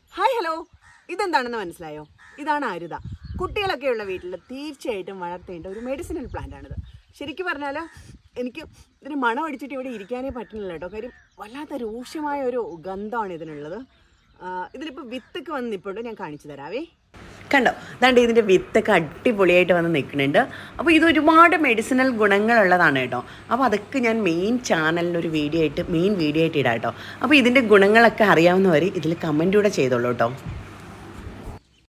Hi hello, ഇതെന്താണെന്ന് മനസ്സിലായോ? ഇതാണ് അരുത. കുട്ടികളൊക്കെയുള്ള വീട്ടിൽ തീർച്ചയായിട്ടും വളർത്തേണ്ട ഒരു മെഡിസിനൽ പ്ലാന്റ് ആണിത്. ശരിക്കും പറഞ്ഞാൽ എനിക്ക് ഇതിന് മണം അടിച്ചിട്ട് ഇവിടെ ഇരിക്കാനേ പറ്റുന്നില്ല കേട്ടോ. കാര്യം വല്ലാത്ത രൂക്ഷമായ ഒരു ഗന്ധമാണ് ഇതിനുള്ളത്. ഇതിലിപ്പോൾ വിത്തൊക്കെ വന്ന് നിൽപ്പുണ്ട്, ഞാൻ കാണിച്ചു തരാവേ. കണ്ടോ, അതാണ്ട് ഇതിൻ്റെ വിത്തൊക്കെ അടിപൊളിയായിട്ട് വന്ന് നിൽക്കുന്നുണ്ട്. അപ്പോൾ ഇത് ഒരുപാട് മെഡിസിനൽ ഗുണങ്ങളുള്ളതാണ് കേട്ടോ. അപ്പോൾ അതൊക്കെ ഞാൻ മെയിൻ ചാനലിനൊരു വീഡിയോ ആയിട്ട് ഇടാം കേട്ടോ. അപ്പോൾ ഇതിൻ്റെ ഗുണങ്ങളൊക്കെ അറിയാവുന്നവർ ഇതിൽ കമൻറ്റ് കൂടെ ചെയ്തോളൂ കേട്ടോ.